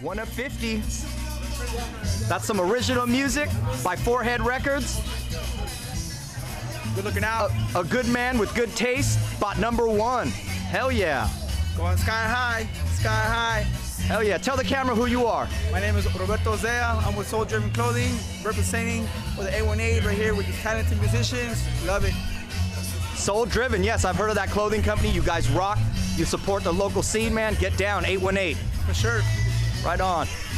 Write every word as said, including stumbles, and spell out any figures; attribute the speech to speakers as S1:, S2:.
S1: One of fifty. That's some original music by Fourhead Records.
S2: Good looking out.
S1: A, a good man with good taste bought number one. Hell yeah.
S2: Going sky high, sky high.
S1: Hell yeah. Tell the camera who you are.
S2: My name is Roberto Zea. I'm with Soul Driven Clothing, representing for the eight one eight right here with these talented musicians. Love it.
S1: Soul Driven, yes, I've heard of that clothing company. You guys rock. You support the local scene, man. Get down, eight one eight.
S2: For sure.
S1: Right on.